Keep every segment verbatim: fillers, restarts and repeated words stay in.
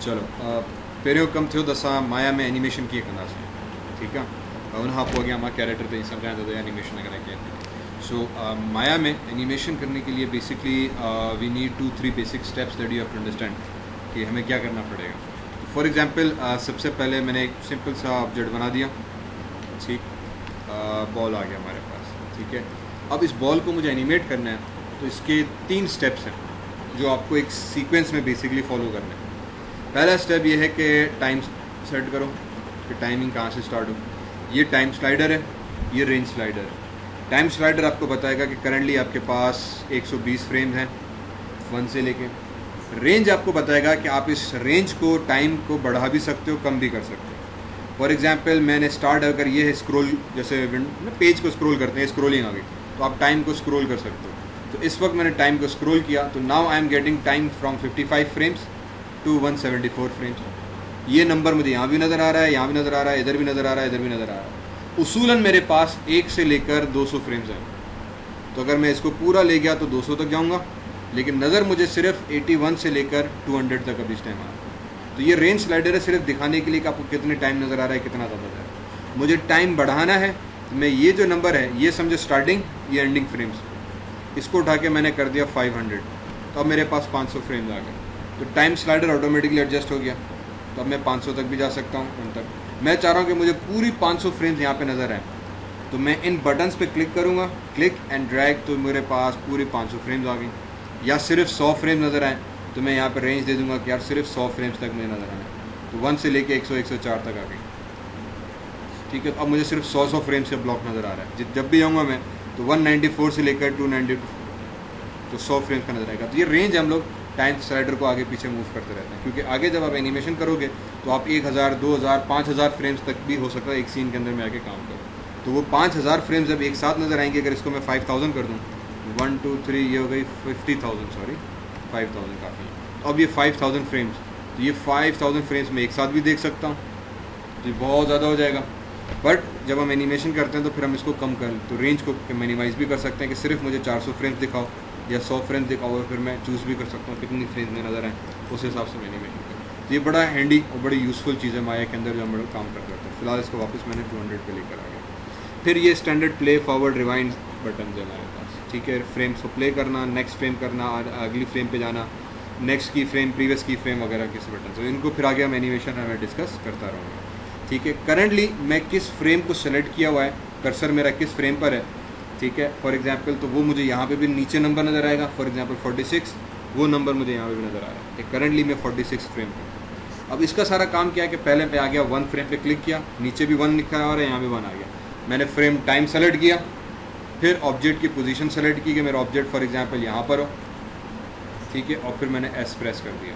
चलो पहिरियों कमु थियो त असां माया में एनिमेशन कीअं कंदासीं, ठीकु आहे। उनखां पोइ अॻियां मां कैरेक्टर ते सम्झायां थो एनिमेशन अगरि कीअं। सो माया में एनिमेशन करने के लिए basically we need to three basic steps that you have to understand कि हमें क्या करना पड़ेगा। फॉर एग्जांपल uh, सबसे पहले मैंने एक सिंपल सा ऑब्जेक्ट बना दिया, ठीक, बॉल आ गया हमारे पास, ठीक है। अब इस बॉल को मुझे एनिमेट करना है तो इसके तीन स्टेप्स हैं जो आपको एक सीक्वेंस में बेसिकली फॉलो करना है। पहला स्टेप ये है कि टाइम सेट करो कि टाइमिंग कहाँ से स्टार्ट हो। ये टाइम स्लाइडर है, ये रेंज स्लाइडर है। टाइम स्लाइडर आपको बताएगा कि करंटली आपके पास एक सौ बीस फ्रेम हैं वन से लेके। रेंज आपको बताएगा कि आप इस रेंज को टाइम को बढ़ा भी सकते हो, कम भी कर सकते हो। फॉर एग्जांपल मैंने स्टार्ट अगर ये है स्क्रॉल, जैसे पेज को स्क्रॉल करते हैं, स्क्रॉलिंग आ गई तो आप टाइम को स्क्रॉल कर सकते हो। तो इस वक्त मैंने टाइम को स्क्रॉल किया तो now I am getting time from fifty five frames to one seventy four frames. ये नंबर मुझे यहाँ भी नज़र आ रहा है, यहाँ भी नज़र आ रहा है, इधर भी नज़र आ रहा है, इधर भी नज़र आ रहा है। उसूलन मेरे पास एक से लेकर दो सौ फ्रेम्स हैं। तो अगर मैं इसको पूरा ले गया तो दो सौ तक जाऊँगा, लेकिन नज़र मुझे सिर्फ इक्यासी से लेकर दो सौ तक अभी इस टाइम आ रहा है। तो ये रेंज स्लाइडर है सिर्फ दिखाने के लिए कि आपको कितने टाइम नज़र आ रहा है, कितना ज़्यादा जा रहा है। मुझे टाइम बढ़ाना है तो मैं ये जो नंबर है ये समझो स्टार्टिंग, ये एंडिंग फ्रेम्स, इसको उठा के मैंने कर दिया फाइव हंड्रेड। तो अब मेरे पास पाँच सौ फ्रेम्स आ गए। तो टाइम स्लाइडर ऑटोमेटिकली एडजस्ट हो गया। तो अब मैं पाँच सौ तक भी जा सकता हूँ, उन तक। मैं चाह रहा हूँ कि मुझे पूरी पाँच सौ फ्रेम्स यहाँ पे नज़र आए, तो मैं इन बटन्स पे क्लिक करूँगा, क्लिक एंड ड्रैग, तो मेरे पास पूरी पाँच सौ फ्रेम्स आ गई। या सिर्फ सौ फ्रेम नज़र आए तो मैं यहाँ पे रेंज दे दूँगा कि यार सिर्फ सौ फ्रेम्स तक मुझे नज़र आना है। तो वन से लेके एक सौ एक सौ चार तक आ गई, ठीक है। अब मुझे सिर्फ सौ सौ फ्रेम से ब्लॉक नज़र आ रहा है। जब भी जाऊँगा मैं तो वन नाइन्टी फोर से लेकर टू नाइन्टी टू, तो सौ फ्रेम्स का नज़र आएगा। तो ये रेंज हम लोग टाइम स्लाइडर को आगे पीछे मूव करते रहते हैं, क्योंकि आगे जब आप एनिमेशन करोगे तो आप एक हज़ार दो हज़ार पाँच हज़ार फ्रेम्स तक भी हो सकता है एक सीन के अंदर में आके काम करो। तो वो पाँच हज़ार फ्रेम्स जब एक साथ नज़र आएंगे, अगर इसको मैं फाइव थाउजेंड कर दूँ, वन टू थ्री, ये हो गई fifty thousand, sorry five thousand काफ़ी। तो अब ये फाइव थाउजेंड फ्रेम्स, तो ये फाइव थाउजेंड फ्रेम्स मैं एक साथ भी देख सकता हूँ, तो ये बहुत ज़्यादा हो जाएगा। बट जब हम एनिमेशन करते हैं तो फिर हम इसको कम कर, तो रेंज को मिनिमाइज़ भी कर सकते हैं कि सिर्फ मुझे चार सौ फ्रेम्स दिखाओ या सौ फ्रेम्स दिखाओ, और फिर मैं चूज़ भी कर सकता हूँ कितनी फ्रेम्स में नज़र आए, उस हिसाब से मैं एनिमेशन करूँ। तो ये बड़ा हैंडी और बड़ी यूज़फुल चीज़ है माया के अंदर जो हम लोग काम कर करते हैं। फिलहाल इसको वापस मैंने टू हंड्रेड पे लेकर आ गया। फिर ये standard play forward rewind button है हमारे पास, ठीक है। फ्रेम्स को प्ले करना, नेक्स्ट फ्रेम करना, अगली फ्रेम पे जाना, नेक्स्ट की फ्रेम, प्रीवियस की फ्रेम वगैरह किस बटन से, इनको फिर आगे हम एनिमेशन में डिस्कस करता रहूँगा, ठीक है। करंटली मैं किस फ्रेम को सेलेक्ट किया हुआ है, कर्सर मेरा किस फ्रेम पर है, ठीक है। फॉर एग्जांपल तो वो मुझे यहाँ पे भी नीचे नंबर नज़र आएगा। फॉर एग्जांपल फोर्टी सिक्स, वो नंबर मुझे यहाँ पे भी नज़र आ रहा है कि करंटली मैं फोर्टी सिक्स फ्रेम पर। अब इसका सारा काम क्या है कि पहले पे आ गया वन फ्रेम पे क्लिक किया, नीचे भी वन लिखा है और यहाँ भी वन आ गया। मैंने फ्रेम टाइम सेलेक्ट किया, फिर ऑब्जेक्ट की पोजीशन सेलेक्ट की कि मेरा ऑब्जेक्ट फॉर एग्जांपल यहाँ पर हो, ठीक है। और फिर मैंने एस प्रेस कर दिया।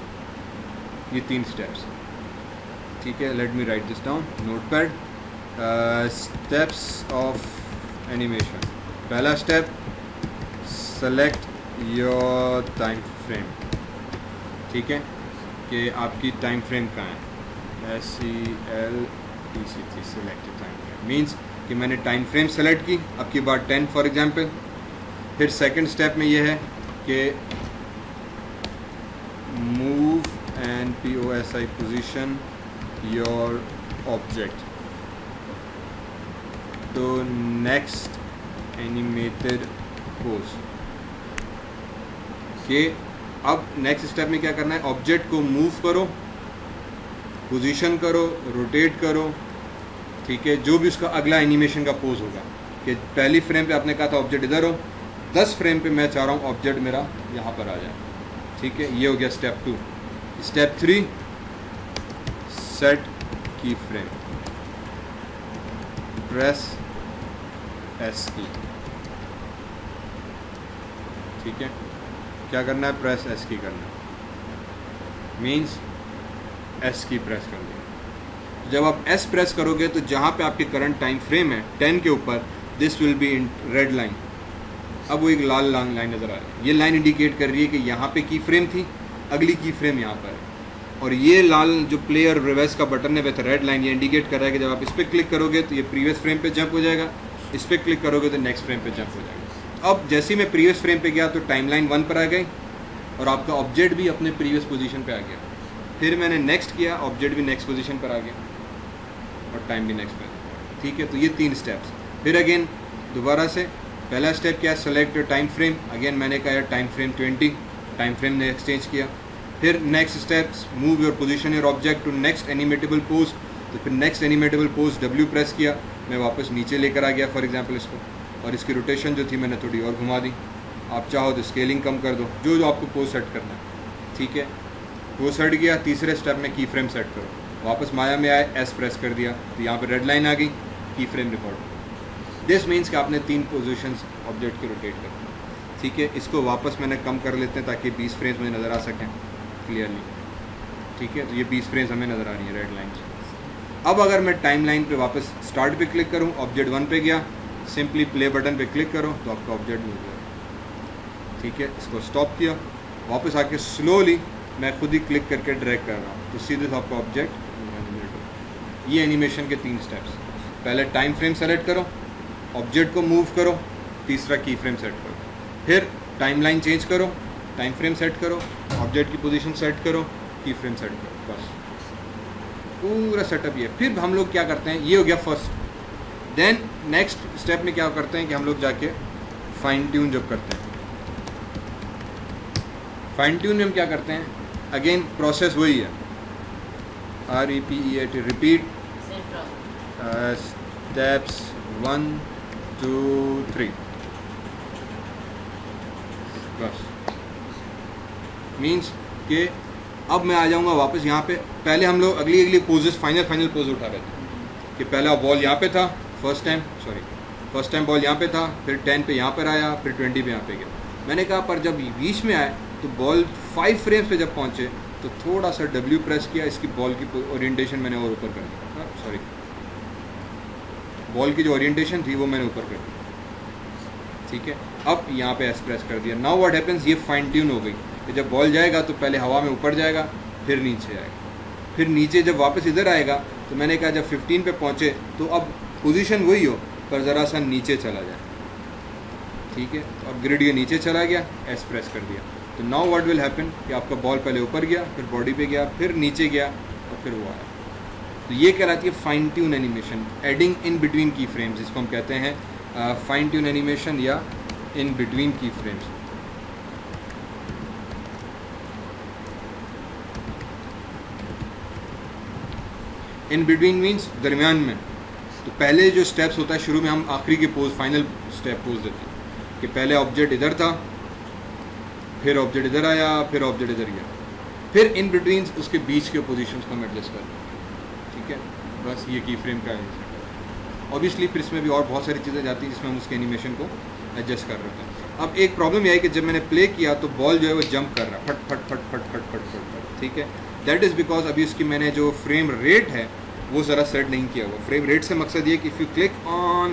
ये तीन स्टेप्स, ठीक है। Let me write this down notepad. Steps of animation. पहला step, select your time frame, ठीक है, कि आपकी टाइम फ्रेम कहाँ है। S C L T C T, select time frame means कि मैंने टाइम फ्रेम सेलेक्ट की, अब की बार टेन फॉर एग्जांपल। फिर सेकंड स्टेप में ये है कि move and P O S I position your object तो नेक्स्ट एनिमेटेड पोज के। अब नेक्स्ट स्टेप में क्या करना है, ऑब्जेक्ट को मूव करो, पोजीशन करो, रोटेट करो, ठीक है। जो भी उसका अगला एनिमेशन का पोज होगा कि पहली फ्रेम पे आपने कहा था ऑब्जेक्ट इधर हो, दस फ्रेम पे मैं चाह रहा हूँ ऑब्जेक्ट मेरा यहाँ पर आ जाए, ठीक है। ये हो गया step two. Step three, set key frame, press S key, ठीक है। क्या करना है, प्रेस एस की करना है, मीन्स एस की प्रेस कर देंगे। जब आप एस प्रेस करोगे तो जहाँ पे आपके करंट टाइम फ्रेम है टेन के ऊपर, this will be in red line. अब वो एक लाल लाइन नज़र आ रही है, ये लाइन इंडिकेट कर रही है कि यहाँ पे की फ्रेम थी, अगली की फ्रेम यहाँ पर है। और ये लाल जो प्ले और रिवर्स का बटन है विथ रेड लाइन, ये इंडिकेट कर रहा है कि जब आप इस पर क्लिक करोगे तो ये प्रीवियस फ्रेम पे जंप हो जाएगा, इस पर क्लिक करोगे तो नेक्स्ट फ्रेम पे जंप हो जाएगा। अब जैसे ही मैं प्रीवियस फ्रेम पे गया तो टाइमलाइन वन पर आ गई और आपका ऑब्जेक्ट भी अपने प्रीवियस पोजीशन पे आ गया। फिर मैंने नेक्स्ट किया, ऑब्जेक्ट भी नेक्स्ट पोजीशन पर आ गया और टाइम भी नेक्स्ट पर। ठीक है, तो ये तीन स्टेप्स। फिर अगेन दोबारा से पहला स्टेप क्या है, सेलेक्ट टाइम फ्रेम। अगेन मैंने कहा time frame twenty, time frame ने एक्सचेंज किया। फिर next steps, move your position your object to next animatable pose. तो फिर next animatable pose W press किया, मैं वापस नीचे लेकर आ गया फॉर एग्जांपल इसको, और इसकी रोटेशन जो थी मैंने थोड़ी और घुमा दी। आप चाहो तो स्केलिंग कम कर दो, जो जो आपको पोज सेट करना है। ठीक है, वो सेट किया। तीसरे स्टेप में की फ्रेम सेट करो, वापस माया में आए, एस प्रेस कर दिया तो यहाँ पर रेड लाइन आ गई, की फ्रेम रिकॉर्ड। दिस मीन्स कि आपने तीन पोजीशंस ऑब्जेक्ट की रोटेट कर। ठीक है, इसको वापस मैंने कम कर लेते हैं ताकि बीस फ्रेम्स मुझे नज़र आ सकें क्लियरली। ठीक है, तो ये बीस फ्रेम्स हमें नज़र आ रही है रेड लाइन। अब अगर मैं टाइम लाइन पर वापस स्टार्ट पे क्लिक करूँ, ऑब्जेक्ट वन पे गया, सिंपली प्ले बटन पे क्लिक करो तो आपका ऑब्जेक्ट मूव होगा। ठीक है, इसको स्टॉप किया, वापस आके स्लोली मैं खुद ही क्लिक करके ड्रैग कर रहा हूँ तो सीधे आपका ऑब्जेक्ट। ये एनिमेशन के तीन स्टेप्स, पहले टाइम फ्रेम सेलेक्ट करो, ऑब्जेक्ट को मूव करो, तीसरा की फ्रेम सेट करो, फिर टाइम लाइन चेंज करो, टाइम फ्रेम सेट करो, ऑब्जेक्ट की पोजीशन सेट करो, की फ्रेम सेट करो, बस पूरा सेटअप ये। फिर हम लोग क्या करते हैं, ये हो गया फर्स्ट। देन नेक्स्ट स्टेप में क्या करते हैं कि हम लोग जाके फाइन ट्यून जब करते हैं, फाइन ट्यून में हम क्या करते हैं, अगेन प्रोसेस वही है, R E P E A T, repeat steps one two three, बस। मीन्स कि अब मैं आ जाऊंगा वापस यहाँ पे। पहले हम लोग अगली अगली पोजेस, फाइनल फाइनल पोज उठा रहे थे कि पहला बॉल यहाँ पे था first time, sorry first time ball यहाँ पे था, फिर टेन पे यहाँ पर आया, फिर ट्वेंटी पे यहाँ पे गया। मैंने कहा पर जब बीच में आए तो बॉल फाइव फ्रेम्स पे जब पहुँचे तो थोड़ा सा डब्ल्यू प्रेस किया, इसकी बॉल की ओरिएंटेशन मैंने और ऊपर कर दी, सॉरी बॉल की जो ओरिएंटेशन थी वो मैंने ऊपर कर दी। ठीक है, अब यहाँ पे एस प्रेस कर दिया। नाउ व्हाट हैपेंस, ये फाइन ट्यून हो गई कि जब बॉल जाएगा तो पहले हवा में ऊपर जाएगा, फिर नीचे आएगा, फिर नीचे जब वापस इधर आएगा तो मैंने कहा जब फिफ्टीन पे पहुँचे तो अब पोजीशन वही हो पर ज़रा सा नीचे चला जाए। ठीक है, तो अब ग्रिड के नीचे चला गया, एस प्रेस कर दिया। तो नाउ व्हाट विल हैपन कि आपका बॉल पहले ऊपर गया, फिर बॉडी पे गया, फिर नीचे गया और फिर वो आया। तो ये कहलाती है fine tune animation, adding in between key frames, जिसको हम कहते हैं फाइन ट्यून एनिमेशन या in between key frames. In between means दरमियान में। तो पहले जो स्टेप्स होता है शुरू में, हम आखिरी के पोज, फाइनल स्टेप पोज देते हैं कि पहले ऑब्जेक्ट इधर था, फिर ऑब्जेक्ट इधर आया, फिर ऑब्जेक्ट इधर गया, फिर इन बिटवीन उसके बीच के पोजीशंस को हम एडजस्ट कर। ठीक है, बस ये की फ्रेम का है। ऑब्वियसली फिर इसमें भी और बहुत सारी चीज़ें जाती हैं जिसमें हम उसके एनिमेशन को एडजस्ट कर रहे होते हैं। अब एक प्रॉब्लम यह है कि जब मैंने प्ले किया तो बॉल जो है वो जंप कर रहा है, फट फट फट फट फट फट फट फट। ठीक है, दैट इज़ बिकॉज अभी उसकी मैंने जो फ्रेम रेट है वो ज़रा सेट नहीं किया हुआ। फ्रेम रेट से मकसद ये कि if you click on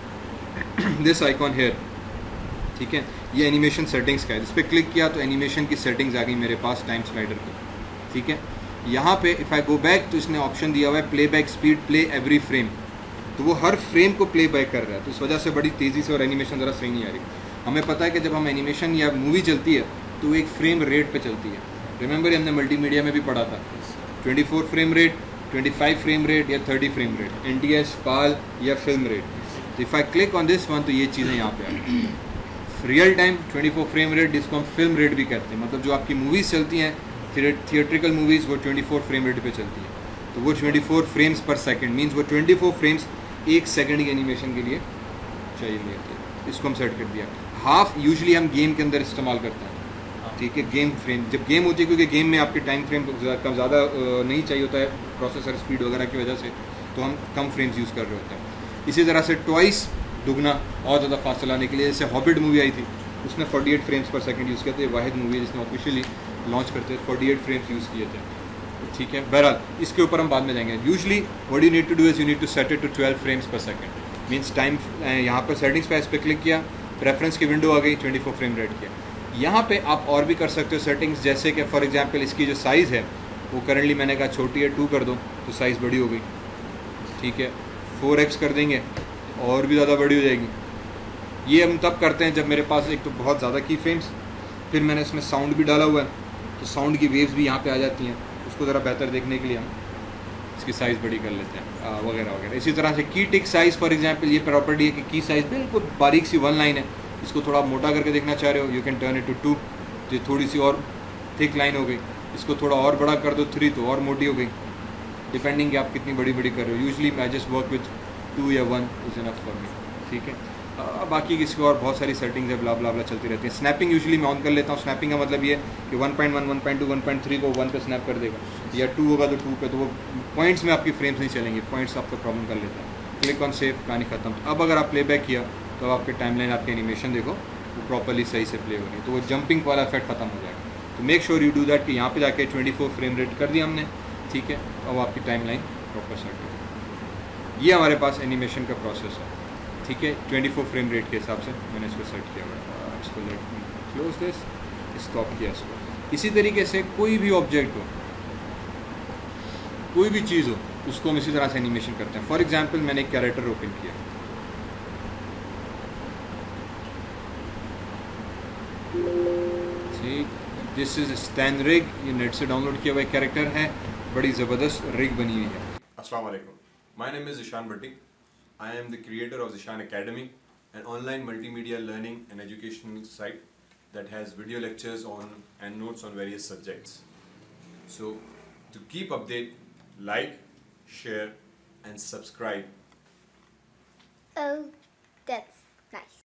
this icon here, ठीक है, ये एनिमेशन सेटिंग्स का है, इस पर क्लिक किया तो एनिमेशन की सेटिंग्स आ गई मेरे पास टाइम स्लाइडर की। ठीक है, यहाँ पे इफ़ आई गो बैक तो इसने ऑप्शन दिया हुआ है playback speed, play every frame, तो वो हर फ्रेम को प्ले बैक कर रहा है, तो इस वजह से बड़ी तेज़ी से और एनिमेशन ज़रा सही नहीं आ रही। हमें पता है कि जब हम एनिमेशन या मूवी चलती है तो एक फ्रेम रेट पे चलती है। रिमेंबर हमने मल्टीमीडिया में भी पढ़ा था twenty four frame rate, twenty five frame rate या thirty frame rate, N T S, PAL या फिल्म रेट। तो if I click on this one तो ये चीज़ें यहाँ पे आ गई। Real time twenty four frame rate जिसको हम फिल्म रेट भी कहते हैं, मतलब जो आपकी मूवीज़ चलती हैं थिएट्रिकल मूवीज़ वो ट्वेंटी फोर फ्रेम रेट पे चलती है, तो वो twenty four frames per second means वो ट्वेंटी फोर फ्रेम्स एक सेकंड की एनिमेशन के लिए चाहिए नहीं होती। इसको हम सेट कर दिया। हाफ यूजुअली हम गेम के अंदर इस्तेमाल करते हैं। ठीक है, गेम फ्रेम जब गेम होती है, क्योंकि गेम में आपके टाइम फ्रेम कम ज़्यादा नहीं चाहिए होता है प्रोसेसर स्पीड वगैरह की वजह से, तो हम कम फ्रेम्स यूज़ कर रहे होते हैं। इसी तरह से ट्वाइस दुगना और ज़्यादा फास्ट चलाने के लिए, जैसे हॉबिट मूवी आई थी उसने forty eight frames per second use किया था। ये वाहिद मूवी जिसने ऑफिशियली लॉन्च करते थे फोर्टी एट फ्रेम्स यूज़ किए थे। ठीक है, बहरहाल इसके ऊपर हम बाद में जाएंगे। Usually what you need to do is you need to set it to twelve frames per second. Means time यहाँ पर सेटिंग्स पे इस पर क्लिक किया, प्रेफरेंस की विंडो आ गई, ट्वेंटी फोर फ्रेम रेट किया। यहाँ पे आप और भी कर सकते हो सेटिंग्स, जैसे कि फॉर एग्जांपल इसकी जो साइज़ है वो करंटली मैंने कहा छोटी है, टू कर दो तो साइज़ बड़ी हो गई। ठीक है, फोर एक्स कर देंगे और भी ज़्यादा बड़ी हो जाएगी। ये हम तब करते हैं जब मेरे पास एक तो बहुत ज़्यादा की फ्रेम्स, फिर मैंने इसमें साउंड भी डाला हुआ है तो साउंड की वेव्स भी यहाँ पे आ जाती हैं, तो उसको ज़रा बेहतर देखने के लिए हम इसकी साइज़ बड़ी कर लेते हैं वगैरह वगैरह। इसी तरह से key tick size for example, ये प्रॉपर्टी है कि की साइज़ बिल्कुल बारीक सी वन लाइन है, इसको थोड़ा मोटा करके देखना चाह रहे हो, you can turn it to two, तो थोड़ी सी और थिक लाइन हो गई। इसको थोड़ा और बड़ा कर दो थ्री, तो और मोटी हो गई, डिपेंडिंग कि आप कितनी बड़ी बड़ी कर रहे हो। Usually I just work with two या one is enough for me, ठीक है। आ, बाकी किसी को और बहुत सारी सेटिंग्स है, ब्ला ब्ला ब्ला चलती रहती है। स्नैपिंग यूजुअली मैं ऑन कर लेता हूँ। स्नैपिंग का मतलब ये कि one point one, one point two, one point three को वन पे स्नैप कर देगा, या टू होगा तो टू पे, तो वो पॉइंट्स में आपकी फ्रेम्स नहीं चलेंगे, पॉइंट्स आपका प्रॉब्लम कर लेता है। क्लिक ऑन सेव, कहानी खत्म। अब अगर आप प्लेबैक किया तो आपके टाइमलाइन, आपकी एनिमेशन देखो वो प्रॉपरली सही से प्ले हो रही है, तो वो जंपिंग वाला इफेक्ट खत्म हो जाएगा। तो make sure you do that कि यहाँ पे जाके ट्वेंटी फोर फ्रेम रेट कर दिया हमने, ठीक है, अब आपकी टाइमलाइन प्रॉपर सेट हो। ये हमारे पास एनिमेशन का प्रोसेस है, ठीक है, ट्वेंटी फोर फ्रेम रेट के हिसाब से मैंने इसको सेट किया हुआ है। इसको लेट क्लोज दिस, स्टॉप किया इसको। इसी तरीके से कोई भी ऑब्जेक्ट हो, कोई भी चीज़ हो, उसको हम इसी तरह से एनिमेशन करते हैं। फॉर एग्जांपल मैंने एक कैरेक्टर ओपन किया, ठीक, दिस इज स्टैन रिग, ये नेट से डाउनलोड किया हुआ एक कैरेक्टर है, बड़ी ज़बरदस्त रिग बनी हुई है। Assalamu alaikum. My name is Zishan Bhatti. I am the creator of Zishan Academy, an online multimedia learning and educational site that has video lectures on and notes on various subjects. So, to keep update, like, share, and subscribe. Oh, that's nice.